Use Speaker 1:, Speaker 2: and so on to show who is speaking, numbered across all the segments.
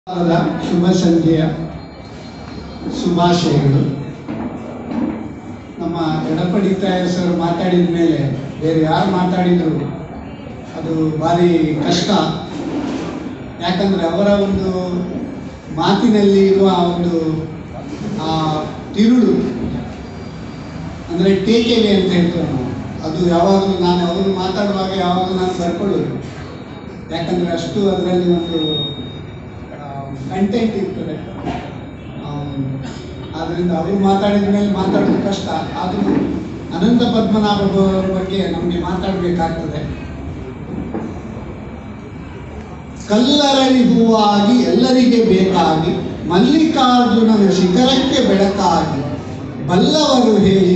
Speaker 1: ಶುಭ ಸಂಜೆಯ ಶುಭಾಶಯಗಳು. ನಮ್ಮ ಎಡಪಡಿತಾಯ ಸರ್ ಮಾತಾಡಿದ ಮೇಲೆ ಬೇರೆ ಯಾರು ಮಾತಾಡಿದ್ರು ಅದು ಭಾರಿ ಕಷ್ಟ. ಯಾಕಂದರೆ ಅವರ ಒಂದು ಮಾತಿನಲ್ಲಿ ಇರುವ ಒಂದು ತಿರುಳು ಅಂದರೆ ಟೇಕೆವೆ ಅಂತ ಹೇಳ್ತೇವೆ ನಾವು. ಅದು ಯಾವಾಗಲೂ ನಾನು ಅವರು ಮಾತಾಡುವಾಗ ಯಾವಾಗಲೂ ನಾನು ಬರ್ಕೊಳ್ಳೋದು, ಯಾಕಂದರೆ ಅಷ್ಟು ಅದರಲ್ಲಿ ಒಂದು ಕಂಟೆಂಟ್ ಇರ್ತದೆ. ಆದ್ದರಿಂದ ಅವರು ಮಾತಾಡಿದ ಮೇಲೆ ಮಾತಾಡೋದು ಕಷ್ಟ. ಆದರೂ ಅನಂತ ಪದ್ಮನಾಭ ಅವರ ಬಗ್ಗೆ ನಮಗೆ ಮಾತಾಡಬೇಕಾಗ್ತದೆ. ಕಲ್ಲರಳಿ ಹೂವಾಗಿ ಎಲ್ಲರಿಗೆ ಬೇಕಾಗಿ, ಮಲ್ಲಿಕಾರ್ಜುನನ ಶಿಖರಕ್ಕೆ ಬೆಳಕಾಗಿ, ಬಲ್ಲವರು ಹೇಳಿ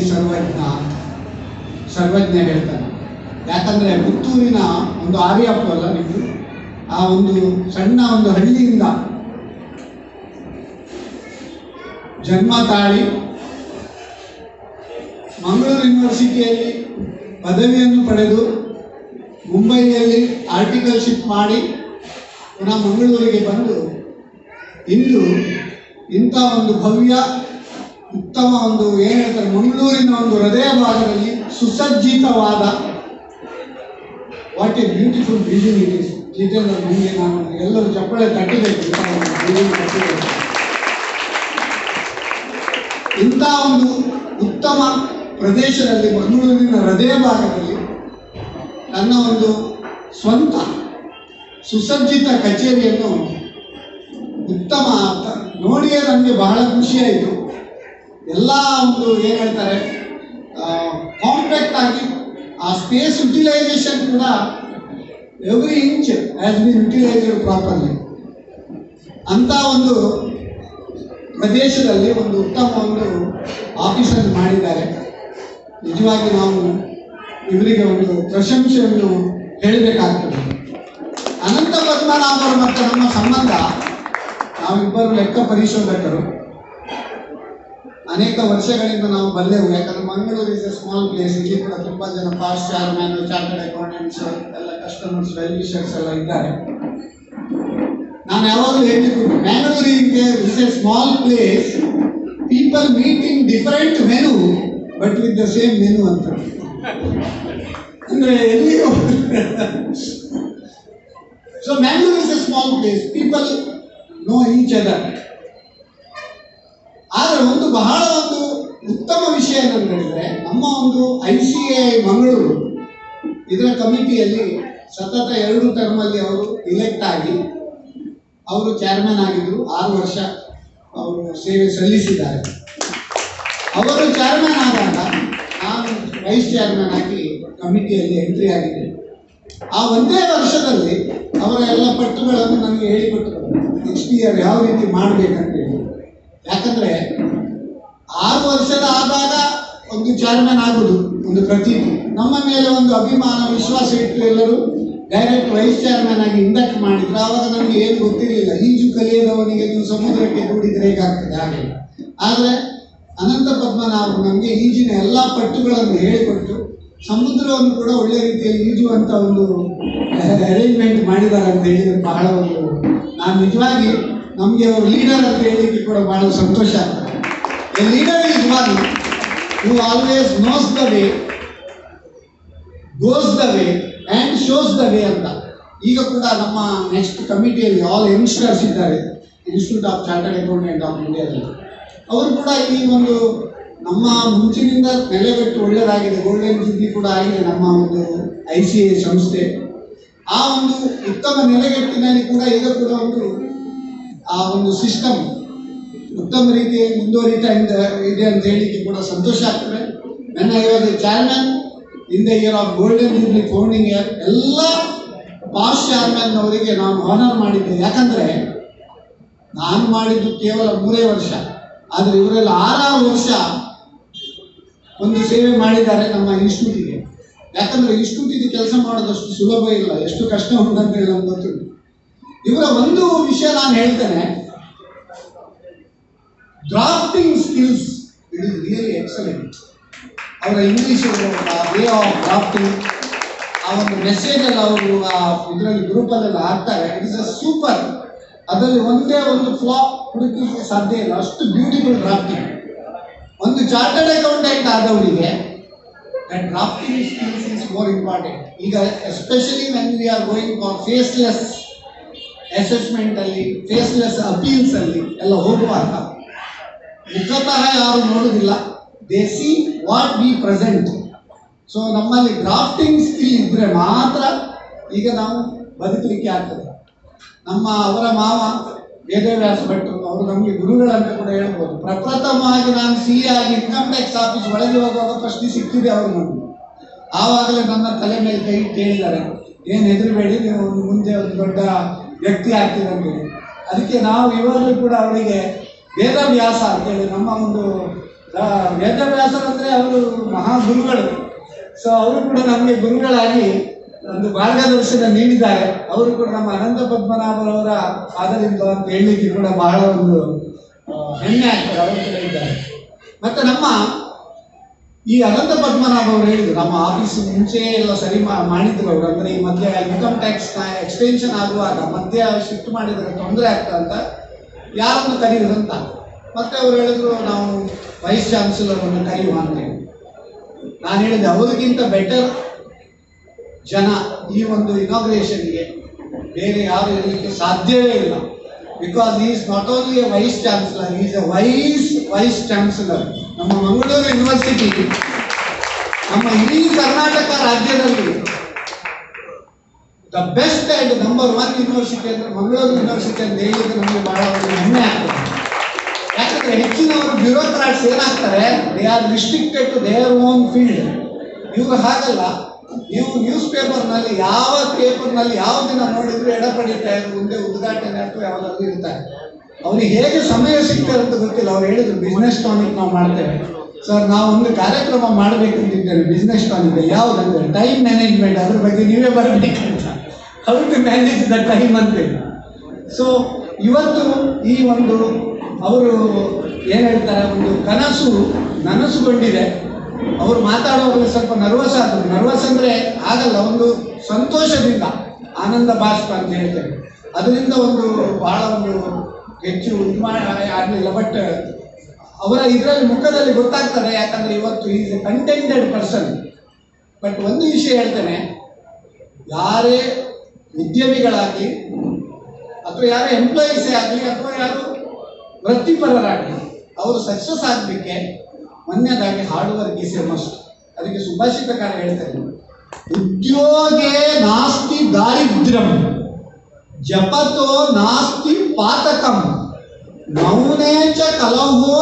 Speaker 1: ಸರ್ವಜ್ಞ ಹೇಳ್ತಾನೆ. ಯಾಕಂದರೆ ಪುತ್ತೂರಿನ ಒಂದು ಆರ್ಯಪ್ಪ ಅಲ್ಲ ನೀವು, ಆ ಒಂದು ಸಣ್ಣ ಒಂದು ಹಳ್ಳಿಯಿಂದ ಜನ್ಮ ತಾಳಿ ಮಂಗಳೂರು ಯೂನಿವರ್ಸಿಟಿಯಲ್ಲಿ ಪದವಿಯನ್ನು ಪಡೆದು ಮುಂಬೈಯಲ್ಲಿ ಆರ್ಟಿಕಲ್ಶಿಪ್ ಮಾಡಿ ಪುನಃ ಮಂಗಳೂರಿಗೆ ಬಂದು ಇಂದು ಇಂಥ ಒಂದು ಭವ್ಯ ಉತ್ತಮ ಒಂದು ಏನು ಹೇಳ್ತಾರೆ ಮಂಗಳೂರಿನ ಒಂದು ಹೃದಯ ಭಾಗದಲ್ಲಿ ಸುಸಜ್ಜಿತವಾದ what a beautiful building it is. Jitendra ಮುಂದೆ ನಾನು ಎಲ್ಲರೂ ಚಪ್ಪಳೆ ತಟ್ಟಬೇಕು. ಇಂಥ ಒಂದು ಉತ್ತಮ ಪ್ರದೇಶದಲ್ಲಿ ಮಂಗಳೂರಿನ ಹೃದಯ ಭಾಗದಲ್ಲಿ ನನ್ನ ಒಂದು ಸ್ವಂತ ಸುಸಜ್ಜಿತ ಕಚೇರಿಯನ್ನು ಉತ್ತಮ ನೋಡಿಯೇ ನನಗೆ ಬಹಳ ಖುಷಿಯಾಯಿತು. ಎಲ್ಲ ಒಂದು ಏನು ಹೇಳ್ತಾರೆ ಕಾಂಪ್ಯಾಕ್ಟ್ ಆಗಿ ಆ ಸ್ಪೇಸ್ ಯುಟಿಲೈಸೇಷನ್ ಕೂಡ every inch has been utilised properly. ಅಂಥ ಒಂದು ಪ್ರದೇಶದಲ್ಲಿ ಒಂದು ಉತ್ತಮ ಒಂದು ಆಫೀಸನ್ನು ಮಾಡಿದ್ದಾರೆ. ನಿಜವಾಗಿ ನಾವು ಇವರಿಗೆ ಒಂದು ಪ್ರಶಂಸೆಯನ್ನು ಹೇಳಬೇಕಾಗ್ತದೆ. ಅನಂತ ಪದ್ಮನಾಭರು ಮತ್ತು ನಮ್ಮ ಸಂಬಂಧ, ನಾವಿಬ್ಬರು ಲೆಕ್ಕ ಪರಿಶೋಧಕರು. ಅನೇಕ ವರ್ಷಗಳಿಂದ ನಾವು ಬಲ್ಲೆವು. ಯಾಕಂದರೆ Mangaluru is a small place. ಇಲ್ಲಿ ಕೂಡ ತುಂಬ ಜನ ಪಾಸ್ಟ್ ಚೇರ್ಮನ್, ಚಾರ್ಟರ್ಡ್ ಅಕೌಂಟೆಂಟ್ಸ್ ಎಲ್ಲ ಕಸ್ಟಮರ್ಸ್ ವೆಲ್ವಿಷರ್ಸ್ ಎಲ್ಲ ಇದ್ದಾರೆ. ನಾನು ಯಾವಾಗಲೂ ಹೇಳ್ತಿದ್ದು Mangalore is a small place, people meet in different menu but with the same menu ಅಂತ. ಅಂದರೆ ಎಲ್ಲಿಯೂ so Mangalore is a small place, people know each other. ಆದರೆ ಒಂದು ಬಹಳ ಒಂದು ಉತ್ತಮ ವಿಷಯ ಏನಂತ ಹೇಳಿದರೆ, ನಮ್ಮ ಒಂದು ICAI ಮಂಗಳೂರು ಇದರ ಕಮಿಟಿಯಲ್ಲಿ ಸತತ 2 ಟರ್ಮಲ್ಲಿ ಅವರು ಇಲೆಕ್ಟ್ ಆಗಿ ಅವರು ಚೇರ್ಮನ್ ಆಗಿದ್ದರು. 6 ವರ್ಷ ಅವರು ಸೇವೆ ಸಲ್ಲಿಸಿದ್ದಾರೆ. ಅವರು ಚೇರ್ಮನ್ ಆದಾಗ ನಾನು ವೈಸ್ ಚೇರ್ಮನ್ ಆಗಿ ಕಮಿಟಿಯಲ್ಲಿ ಎಂಟ್ರಿ ಆಗಿದೆ. ಆ ಒಂದೇ ವರ್ಷದಲ್ಲಿ ಅವರ ಎಲ್ಲ ಪಟ್ಟುಗಳನ್ನು ನನಗೆ ಹೇಳಿಕೊಟ್ಟರು, ನೆಕ್ಸ್ಟ್ ಇಯರ್ ಯಾವ ರೀತಿ ಮಾಡಬೇಕಂತೇಳಿ. ಯಾಕಂದರೆ 6 ವರ್ಷದ ಆದಾಗ ಒಂದು ಚೇರ್ಮನ್ ಆಗೋದು ಒಂದು ಪ್ರತೀತಿ. ನಮ್ಮ ಮೇಲೆ ಒಂದು ಅಭಿಮಾನ ವಿಶ್ವಾಸ ಇಟ್ಟು ಎಲ್ಲರೂ ಡೈರೆಕ್ಟ್ ವೈಸ್ ಚೇರ್ಮನ್ ಆಗಿ ಇಂಡಕ್ಟ್ ಮಾಡಿದ್ರು. ಆವಾಗ ನಮಗೆ ಏನು ಗೊತ್ತಿರಲಿಲ್ಲ. ಈಜು ಕಲಿಯದವನಿಗೆ ನೀವು ಸಮುದ್ರಕ್ಕೆ ದೂಡಿದರೆ ಹೇಗಾಗ್ತದೆ ಹಾಗೆ. ಆದರೆ ಅನಂತ ಪದ್ಮನಾಭರು ನಮಗೆ ಈಜಿನ ಎಲ್ಲ ಪಟ್ಟುಗಳನ್ನು ಹೇಳಿಕೊಟ್ಟು ಸಮುದ್ರವನ್ನು ಕೂಡ ಒಳ್ಳೆಯ ರೀತಿಯಲ್ಲಿ ಈಜುವಂಥ ಒಂದು ಅರೇಂಜ್ಮೆಂಟ್ ಮಾಡಿದ್ದಾರೆ ಅಂತ ಹೇಳಿದರೆ ಬಹಳ ಒಂದು ನಾನು ನಿಜವಾಗಿ ನಮಗೆ ಅವರು ಲೀಡರ್ ಅಂತ ಹೇಳಲಿಕ್ಕೆ ಕೂಡ ಬಹಳ ಸಂತೋಷ ಆಗ್ತದೆ. A leader is one who always knows the way, goes the way and shows the way ಅಂತ. ಈಗ ಕೂಡ ನಮ್ಮ ನೆಕ್ಸ್ಟ್ ಕಮಿಟಿಯಲ್ಲಿ ಆಲ್ ಯಂಗ್ಸ್ಟರ್ಸ್ ಇದ್ದಾರೆ, institute of chartered accountant of ಇಂಡಿಯಾದಲ್ಲಿ. ಅವರು ಕೂಡ ಈ ಒಂದು ನಮ್ಮ ಮುಂಚಿನಿಂದ ನೆಲೆಗಟ್ಟು ಒಳ್ಳೆಯದಾಗಿದೆ. ಗೋಲ್ಡನ್ ಜೂಬ್ಲಿ ಕೂಡ ಆಗಿದೆ ನಮ್ಮ ಒಂದು ICAI ಸಂಸ್ಥೆ. ಆ ಒಂದು ಉತ್ತಮ ನೆಲೆಗಟ್ಟಿನಲ್ಲಿ ಕೂಡ ಈಗ ಕೂಡ ಆ ಒಂದು ಸಿಸ್ಟಮ್ ಉತ್ತಮ ರೀತಿಯಲ್ಲಿ ಮುಂದುವರಿತಾ ಇದೆ ಅಂತ ಹೇಳಲಿಕ್ಕೆ ಕೂಡ ಸಂತೋಷ ಆಗ್ತದೆ. ನನ್ನ ಇವಾಗ chairman in the year of golden jubilee founding year ಎಲ್ಲ ಪಾಸ್ಟ್ ಚೇರ್ಮನ್ ಅವರಿಗೆ ನಾನು ಆನರ್ ಮಾಡಿದ್ದೆ. ಯಾಕಂದರೆ ನಾನು ಮಾಡಿದ್ದು ಕೇವಲ 3 ವರ್ಷ, ಆದರೆ ಇವರೆಲ್ಲ 6 ವರ್ಷ ಒಂದು ಸೇವೆ ಮಾಡಿದ್ದಾರೆ ನಮ್ಮ ಇನ್ಸ್ಟಿಟ್ಯೂಟಿಗೆ. ಯಾಕಂದರೆ ಇನ್ಸ್ಟಿಟ್ಯೂಟಿಗೆ ಕೆಲಸ ಮಾಡೋದಷ್ಟು ಸುಲಭ ಇಲ್ಲ, ಎಷ್ಟು ಕಷ್ಟ ಉಂಟಂತೇಳಿ ನಮ್ಗೆ ಗೊತ್ತುಂಟು. ಇವರ ಒಂದು ವಿಷಯ ನಾನು ಹೇಳ್ತೇನೆ, drafting skills it is really excellent. ಅವರ ಇಂಗ್ಲೀಷ್ ವೇ ಆಫ್ ಡ್ರಾಫ್ಟಿಂಗ್, ಆ ಒಂದು ಮೆಸೇಜಲ್ಲಿ ಅವರು ಆ ಇದರಲ್ಲಿ ಗ್ರೂಪಲ್ಲೆಲ್ಲ ಹಾಕ್ತಾರೆ. It is a super. ಅದರಲ್ಲಿ ಒಂದೇ ಒಂದು ಫ್ಲಾ ಹುಡುಕಲಿಕ್ಕೆ ಸಾಧ್ಯ ಇಲ್ಲ, ಅಷ್ಟು ಬ್ಯೂಟಿಫುಲ್ ಡ್ರಾಫ್ಟಿಂಗ್. ಒಂದು ಚಾರ್ಟರ್ಡ್ ಅಕೌಂಟೆಂಟ್ ಆದವರಿಗೆ drafting skills is more important. ಈಗ especially when we are going for faceless assessment ಅಲ್ಲಿ, ಫೇಸ್ಲೆಸ್ ಅಪೀಲ್ಸ್ ಅಲ್ಲಿ ಎಲ್ಲ ಹೋಗುವಾಗ ಮುಖತಃ ಯಾರು ನೋಡುವುದಿಲ್ಲ, they see what we present. So ನಮ್ಮಲ್ಲಿ ಡ್ರಾಫ್ಟಿಂಗ್ ಸ್ಕಿಲ್ ಇದ್ರೆ ಮಾತ್ರ ಈಗ ನಾವು ಬದುಕಲಿಕ್ಕೆ ಆಗ್ತದೆ. ಅವರ ಮಾವ ವೇದವ್ಯಾಸ ಭಟ್ರು, ಅವರು ನಮಗೆ ಗುರುಗಳಂತ ಕೂಡ ಹೇಳ್ಬೋದು. ಪ್ರಪ್ರಥಮವಾಗಿ ನಾನು CA ಆಗಿ ಇನ್ಕಮ್ ಟ್ಯಾಕ್ಸ್ ಆಫೀಸ್ ಒಳಗೆ ಹೋಗುವಾಗ ಪ್ರಶ್ನೆ ಸಿಕ್ಕಿದೆ ಅವರು ನಮಗೆ. ಆವಾಗಲೇ ನನ್ನ ತಲೆ ಮೇಲೆ ಕೈ ಇಟ್ಟು ಹೇಳಿದ್ದಾರೆ, ಏನು ಹೆದರಬೇಡಿ, ನೀವು ಮುಂದೆ ಒಂದು ದೊಡ್ಡ ವ್ಯಕ್ತಿ ಆಗ್ತೀರಂತೆ. ಅದಕ್ಕೆ ನಾವು ಇವಾಗಲೂ ಕೂಡ ಅವರಿಗೆ ವೇದವ್ಯಾಸ ಅಂತೇಳಿ ನಮ್ಮ ಒಂದು ವೇದವ್ಯಾಸರಂದರೆ ಅವರು ಮಹಾಗುರುಗಳು. ಸೊ ಅವರು ಕೂಡ ನಮಗೆ ಗುರುಗಳಾಗಿ ಒಂದು ಮಾರ್ಗದರ್ಶನ ನೀಡಿದ್ದಾರೆ. ಅವರು ಕೂಡ ನಮ್ಮ ಅನಂತ ಪದ್ಮನಾಭರವರ ಆದರಿಂದ ಅಂತ ಹೇಳಲಿಕ್ಕೆ ಕೂಡ ಬಹಳ ಒಂದು ಹೆಮ್ಮೆ ಆಗ್ತದೆ, ಅವರು ಕೂಡ ಇದ್ದಾರೆ. ಮತ್ತು ನಮ್ಮ ಈ ಅನಂತ ಪದ್ಮನಾಭ ಅವರು ಹೇಳಿದ್ರು, ನಮ್ಮ ಆಫೀಸ್ ಮುಂಚೆ ಎಲ್ಲ ಸರಿ ಮಾಡಿದ್ರು ಅವರು. ಅಂದರೆ ಈ ಮಧ್ಯ ಇನ್ಕಮ್ ಟ್ಯಾಕ್ಸ್ನ ಎಕ್ಸ್ಟೆನ್ಷನ್ ಆಗುವಾಗ ಮಧ್ಯ ಶಿಫ್ಟ್ ಮಾಡಿದರೆ ತೊಂದರೆ ಆಗ್ತದೆ ಅಂತ ಯಾರನ್ನು ಕರೆಯುವುದಂತ. ಮತ್ತೆ ಅವರು ಹೇಳಿದ್ರು, ನಾವು ವೈಸ್ ಚಾನ್ಸಲರನ್ನು ಕರೆಯುವ ಅಂತೇಳಿ. ನಾನು ಹೇಳಿದೆ, ಅವರಿಗಿಂತ ಬೆಟರ್ ಜನ ಈ ಒಂದು ಇನಾಗ್ರೇಷನ್ಗೆ ಬೇರೆ ಯಾರು ಇರಲಿಕ್ಕೆ ಸಾಧ್ಯವೇ ಇಲ್ಲ. Because is not only a vice chancellor, is a vice chancellor. ನಮ್ಮ ಮಂಗಳೂರು ಯೂನಿವರ್ಸಿಟಿ ನಮ್ಮ ಇಡೀ ಕರ್ನಾಟಕ ರಾಜ್ಯದಲ್ಲಿ the best and number 1 university ಅಂದರೆ ಮಂಗಳೂರು ಯೂನಿವರ್ಸಿಟಿ ಅಂತ ಹೇಳಿದ್ರೆ ನಮಗೆ ಬಹಳ ಒಂದು ಹೆಮ್ಮೆ ಆಗ್ತದೆ. ಯಾಕಂದರೆ ಹೆಚ್ಚಿನವರು ಬ್ಯೂರೋಕ್ರಾಟ್ಸ್ ಏನಾಗ್ತಾರೆ, they are restricted to their own field. ಇವರು ಹಾಗಲ್ಲ. ನೀವು ನ್ಯೂಸ್ ಪೇಪರ್ನಲ್ಲಿ ಯಾವ ಪೇಪರ್ನಲ್ಲಿ ಯಾವ ದಿನ ನೋಡಿದ್ರು ಎಡಪಡಿತಾರೆ, ಮುಂದೆ ಉದ್ಘಾಟನೆ ಅಥವಾ ಯಾವುದಾದ್ರು ಇರ್ತಾರೆ. ಅವ್ರಿಗೆ ಹೇಗೆ ಸಮಯ ಸಿಗ್ತಾರೆ ಅಂತ ಗೊತ್ತಿಲ್ಲ. ಅವ್ರು ಹೇಳಿದ್ರು, ಬಿಸ್ನೆಸ್ ಟಾನಿಕ್ ನಾವು ಮಾಡ್ತೇವೆ ಸರ್, ನಾವು ಒಂದು ಕಾರ್ಯಕ್ರಮ ಮಾಡಬೇಕಂತಿದ್ದೇವೆ ಬಿಸ್ನೆಸ್ ಟಾನಿಕ್. ಯಾವುದಂದ್ರೆ ಟೈಮ್ ಮ್ಯಾನೇಜ್ಮೆಂಟ್, ಅದ್ರ ಬಗ್ಗೆ ನೀವೇ ಬರಬೇಕಂತ. How to manage the time ಅಂತೇಳಿ. ಸೊ ಇವತ್ತು ಈ ಒಂದು ಅವರು ಏನು ಹೇಳ್ತಾರೆ, ಒಂದು ಕನಸು ನನಸುಗೊಂಡಿದೆ. ಅವರು ಮಾತಾಡೋರಿಗೆ ಸ್ವಲ್ಪ ನರ್ವಸ್ ಆದರು. ನರ್ವಸ್ ಅಂದರೆ ಆಗಲ್ಲ, ಒಂದು ಸಂತೋಷದಿಂದ ಆನಂದ ಬಾಷ್ಪ ಅಂತ ಹೇಳ್ತೇವೆ, ಅದರಿಂದ ಒಂದು ಭಾಳ ಒಂದು ಹೆಚ್ಚು ಆಗಲಿಲ್ಲ. ಬಟ್ ಅವರ ಇದರಲ್ಲಿ ಮುಖದಲ್ಲಿ ಗೊತ್ತಾಗ್ತದೆ, ಯಾಕಂದರೆ ಇವತ್ತು is a contented person. But ಒಂದು ವಿಷಯ ಹೇಳ್ತೇನೆ, ಯಾರೇ ಉದ್ಯಮಿಗಳಾಗಲಿ ಅಥವಾ ಯಾರೇ ಎಂಪ್ಲಾಯೀಸೇ ಆಗಲಿ ಅಥವಾ ಯಾರು ವೃತ್ತಿಪರರಾಗಲಿ, ಅವರು ಸಕ್ಸಸ್ ಆಗಲಿಕ್ಕೆ ಮೊನ್ನೆದಾಗಿ hard work is a must. ಅದಕ್ಕೆ ಸುಭಾಷಿತಕಾರ ಹೇಳ್ತಾರೆ, ಉದ್ಯೋಗೇ ನಾಸ್ತಿ ದಾರಿದ್ರ್ಯಂ ಜಪತೋ ನಾಸ್ತಿ ಪಾತಕಂ ಮೌನೇ ಚ ಕಲಹೋ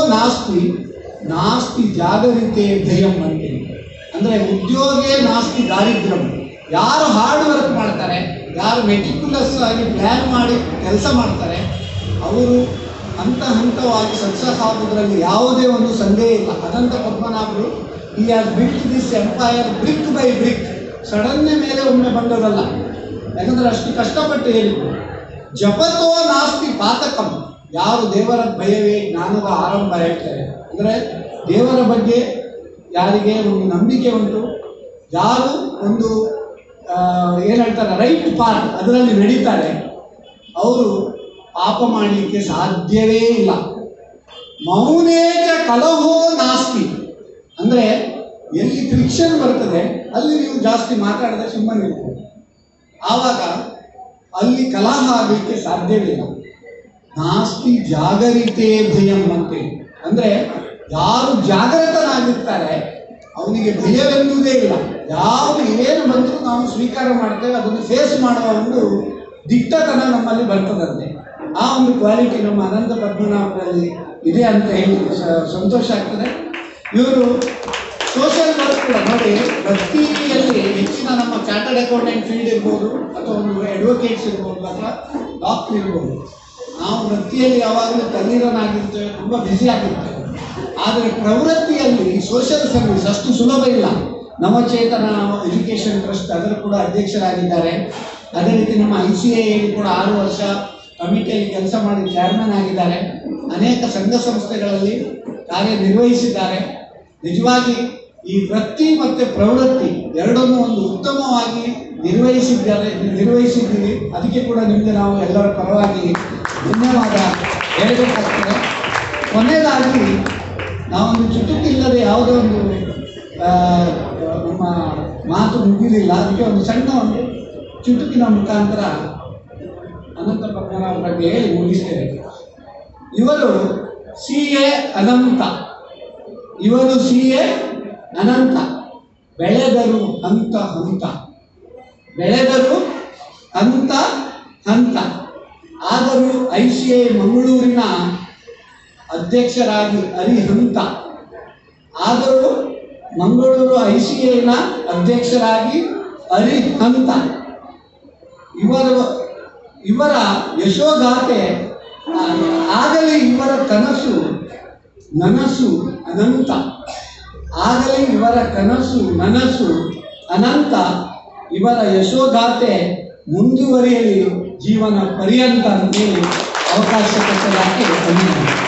Speaker 1: ನಾಸ್ತಿ ಜಾಗರಿತೆ ಭಯಂ ಅಂತೇಳಿ. ಅಂದರೆ ಉದ್ಯೋಗೇ ನಾಸ್ತಿ ದಾರಿದ್ರ್ಯಂ. ಯಾರು ಹಾರ್ಡ್ ವರ್ಕ್ ಮಾಡ್ತಾರೆ, ಯಾರು ಮೆಟಿಕ್ಯುಲಸ್ ಆಗಿ ಪ್ಲ್ಯಾನ್ ಮಾಡಿ ಕೆಲಸ ಮಾಡ್ತಾರೆ, ಅವರು ಹಂತವಾಗಿ ಸಕ್ಸಸ್ ಆಗೋದ್ರಲ್ಲಿ ಯಾವುದೇ ಒಂದು ಸಂದೇಹ ಇಲ್ಲ. ಅನಂತ ಪದ್ಮನಾಭರು ಈ has built this empire brick by brick. ಸಡನ್ನೇ ಮೇಲೆ ಒಮ್ಮೆ ಬಂದದಲ್ಲ, ಯಾಕಂದರೆ ಅಷ್ಟು ಕಷ್ಟಪಟ್ಟು ಹೇಳಿದ್ರು. ಜಪತೋ ನಾಸ್ತಿ ಪಾತಕಂ, ಯಾರು ದೇವರ ಭಯವೇ ಜ್ಞಾನದ ಆರಂಭ ಹೇಳ್ತಾರೆ. ಅಂದರೆ ದೇವರ ಬಗ್ಗೆ ಯಾರಿಗೆ ಒಂದು ನಂಬಿಕೆ ಉಂಟು, ಯಾರು ಒಂದು ಏನು ಹೇಳ್ತಾರೆ ರೈಟ್ ಪಾತ್ ಅದರಲ್ಲಿ ನಡೀತಾರೆ, ಅವರು ಪಾಪ ಮಾಡಲಿಕ್ಕೆ ಸಾಧ್ಯವೇ ಇಲ್ಲ. ಮೌನೇಚ ಕಲಹೋ ನಾಸ್ತಿ, ಅಂದರೆ ಎಲ್ಲಿ ಫ್ರಿಕ್ಷನ್ ಬರ್ತದೆ ಅಲ್ಲಿ ನೀವು ಜಾಸ್ತಿ ಮಾತಾಡಿದ್ರೆ ಸುಮ್ಮನೆ ಇರ್ತದೆ, ಆವಾಗ ಅಲ್ಲಿ ಕಲಹ ಆಗಲಿಕ್ಕೆ ಸಾಧ್ಯವಿಲ್ಲ. ನಾಸ್ತಿ ಜಾಗರಿತೆ ಭಯಂ ಅಂತೇಳಿ. ಅಂದರೆ ಯಾರು ಜಾಗೃತನಾಗಿರ್ತಾರೆ ಅವನಿಗೆ ಭಯವೆನ್ನುವುದೇ ಇಲ್ಲ. ಯಾವುದು ಏನು ಬಂದರೂ ನಾವು ಸ್ವೀಕಾರ ಮಾಡ್ತೇವೆ, ಅದನ್ನು ಫೇಸ್ ಮಾಡುವ ಒಂದು ದಿಟ್ಟತನ ನಮ್ಮಲ್ಲಿ ಬರ್ತದಂತೆ. ಆ ಒಂದು ಕ್ವಾಲಿಟಿ ನಮ್ಮ ಅನಂತ ಪದ್ಮನಾಭರಲ್ಲಿ ಇದೆ ಅಂತ ಹೇಳಿ ಸಂತೋಷ ಆಗ್ತದೆ. ಇವರು ಸೋಷಿಯಲ್ ವರ್ಕ್ ಕೂಡ ನೋಡಿ, ವೃತ್ತಿಯಲ್ಲಿ ಹೆಚ್ಚಿನ ನಮ್ಮ ಚಾರ್ಟರ್ಡ್ ಅಕೌಂಟೆಂಟ್ ಫೀಲ್ಡ್ ಇರ್ಬೋದು ಅಥವಾ ಒಂದು ಅಡ್ವೊಕೇಟ್ಸ್ ಇರ್ಬೋದು ಅಥವಾ ಡಾಕ್ಟರ್ ಇರ್ಬೋದು, ನಾವು ವೃತ್ತಿಯಲ್ಲಿ ಯಾವಾಗಲೂ ತಲ್ಲೀನರಾಗಿರ್ತೇವೆ, ತುಂಬ ಬ್ಯುಸಿ ಆಗಿರ್ತೇವೆ. ಆದರೆ ಪ್ರವೃತ್ತಿಯಲ್ಲಿ ಸೋಷಿಯಲ್ ಸರ್ವಿಸ್ ಅಷ್ಟು ಸುಲಭ ಇಲ್ಲ. ನವಚೇತನ ಎಜುಕೇಷನ್ ಟ್ರಸ್ಟ್ ಅದರ ಕೂಡ ಅಧ್ಯಕ್ಷರಾಗಿದ್ದಾರೆ. ಅದೇ ರೀತಿ ನಮ್ಮ ICAI ಕೂಡ 6 ವರ್ಷ ಕಮಿಟಿಯಲ್ಲಿ ಕೆಲಸ ಮಾಡಿ ಚೇರ್ಮನ್ ಆಗಿದ್ದಾರೆ. ಅನೇಕ ಸಂಘ ಸಂಸ್ಥೆಗಳಲ್ಲಿ ಕಾರ್ಯನಿರ್ವಹಿಸಿದ್ದಾರೆ. ನಿಜವಾಗಿ ಈ ವೃತ್ತಿ ಮತ್ತು ಪ್ರವೃತ್ತಿ ಎರಡನ್ನೂ ಒಂದು ಉತ್ತಮವಾಗಿ ನಿರ್ವಹಿಸಿದ್ದೀವಿ. ಅದಕ್ಕೆ ಕೂಡ ನಿಮಗೆ ನಾವು ಎಲ್ಲರ ಪರವಾಗಿ ಧನ್ಯವಾದ ಹೇಳಬೇಕಾಗ್ತದೆ. ಕೊನೆಯದಾಗಿ ನಾವೊಂದು ಚುಟುಕಿಲ್ಲದೆ ಯಾವುದೋ ಒಂದು ನಮ್ಮ ಮಾತು ಮುಗಿಲಿಲ್ಲ, ಅದಕ್ಕೆ ಒಂದು ಸಣ್ಣ ಒಂದು ಚುಟುಕಿನ ಮುಖಾಂತರ ಅನಂತ ಪದ್ಮನಾಭ ಬಗ್ಗೆ ಹೇಳಿ ಮುಗಿಸ್ತೇವೆ. ಇವರು CA ಅನಂತ, ಇವರು CA ಅನಂತ, ಬೆಳೆದರು ಹಂತ ಹಂತ, ಬೆಳೆದರು ಹಂತ ಹಂತ. ಆದರೂ ICI ಮಂಗಳೂರಿನ ಅಧ್ಯಕ್ಷರಾಗಿ ಅರಿಹಂತ, ಆದರೂ ಮಂಗಳೂರು ICIನ ಅಧ್ಯಕ್ಷರಾಗಿ ಅರಿಹಂತ. ಇವರ ಯಶೋಗಾಥೆ ಆಗಲಿ ಇವರ ಕನಸು ನನಸು ಅನಂತ, ಆಗಲಿ ಇವರ ಕನಸು ನನಸು ಅನಂತ. ಇವರ ಯಶೋಗಾಥೆ ಮುಂದುವರಿಯಲಿ ಜೀವನ ಪರ್ಯಂತ ಅಂತೇಳಿ ಅವಕಾಶ ಕೊಟ್ಟದಕ್ಕೆ ಧನ್ಯವಾದ.